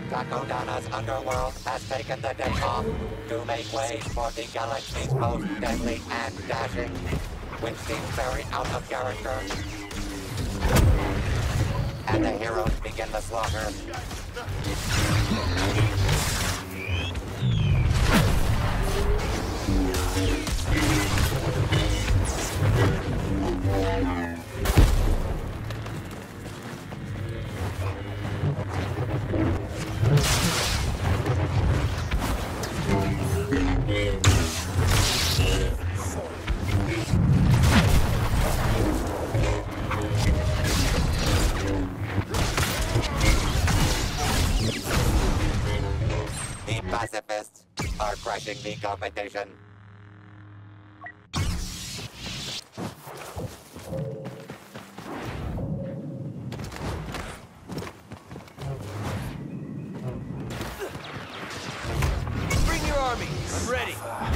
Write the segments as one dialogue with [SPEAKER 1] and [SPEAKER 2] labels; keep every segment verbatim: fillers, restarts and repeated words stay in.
[SPEAKER 1] Takodana's underworld has taken the day off to make way for the galaxy's most deadly and dashing, which seems very out of character. And the heroes begin the slaughter. The pacifists are crushing the competition.
[SPEAKER 2] Bring your army. I'm ready.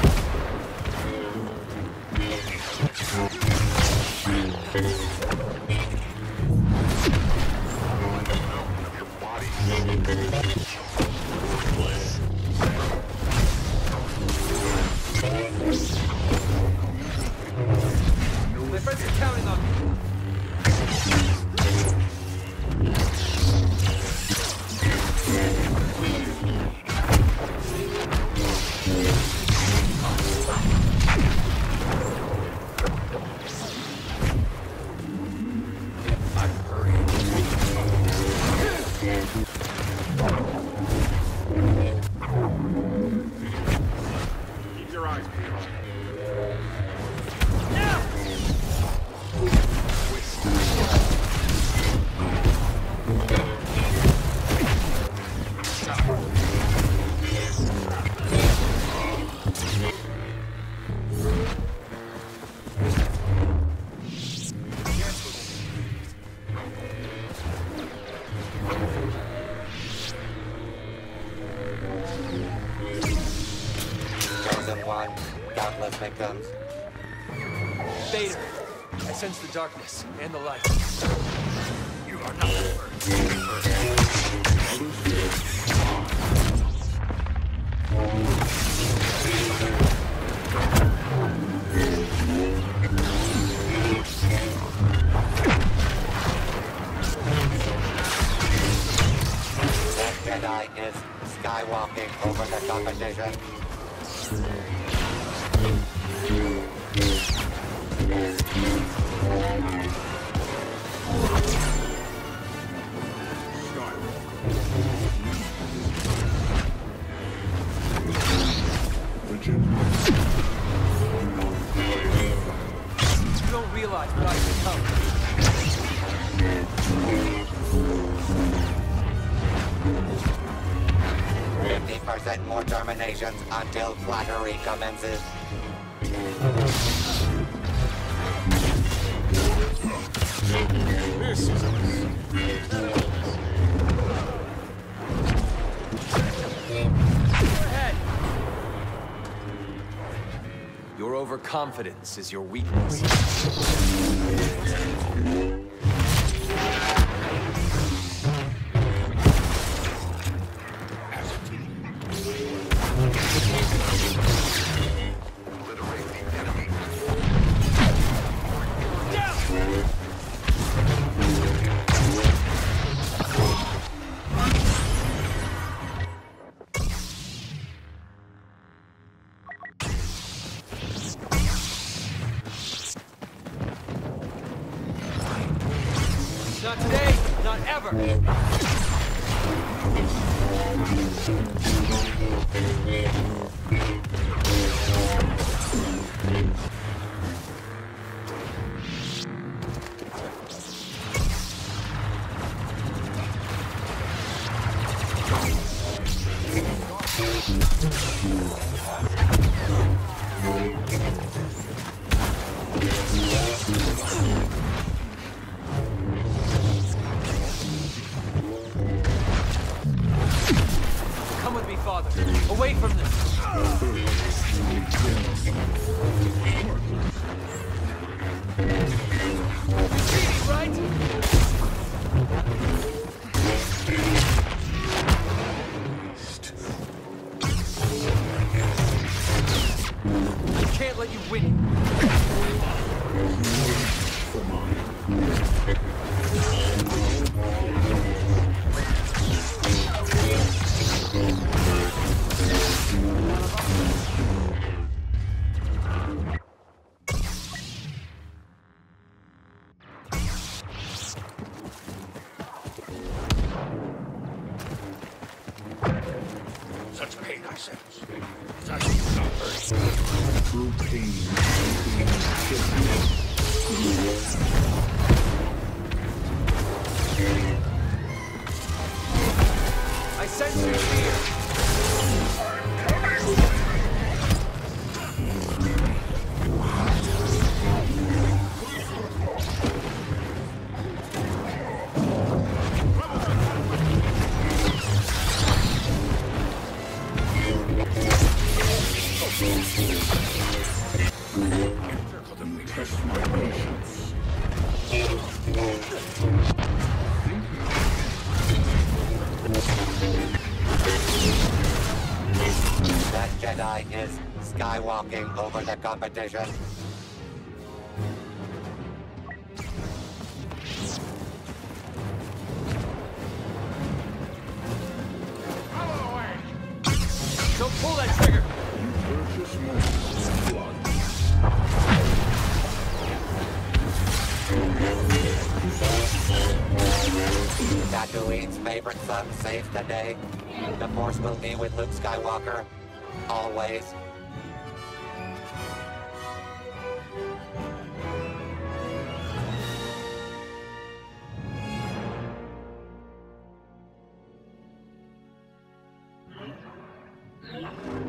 [SPEAKER 2] My friends are counting on me.
[SPEAKER 3] Keep your eyes peeled.
[SPEAKER 1] Chosen one, countless victims.
[SPEAKER 2] Vader, I sense the darkness and the light.
[SPEAKER 3] You are not over.
[SPEAKER 1] That Jedi is skywalking over the competition.
[SPEAKER 2] You don't realize what I've become.
[SPEAKER 1] fifty percent more terminations until flattery commences.
[SPEAKER 3] This is a
[SPEAKER 2] Your overconfidence is your weakness. Not today, not ever. Come with me, Father. Away from this.
[SPEAKER 3] such pain I sense. Such suffering.
[SPEAKER 4] True pain.
[SPEAKER 2] I sense your fear.
[SPEAKER 4] Test my patience.
[SPEAKER 1] That Jedi is skywalking over the competition.
[SPEAKER 3] Out of the way!
[SPEAKER 2] Don't pull that trigger.
[SPEAKER 4] Purchase my blood.
[SPEAKER 1] Tatooine's favorite son saves the day. The Force will be with Luke Skywalker. Always.
[SPEAKER 4] Thank you.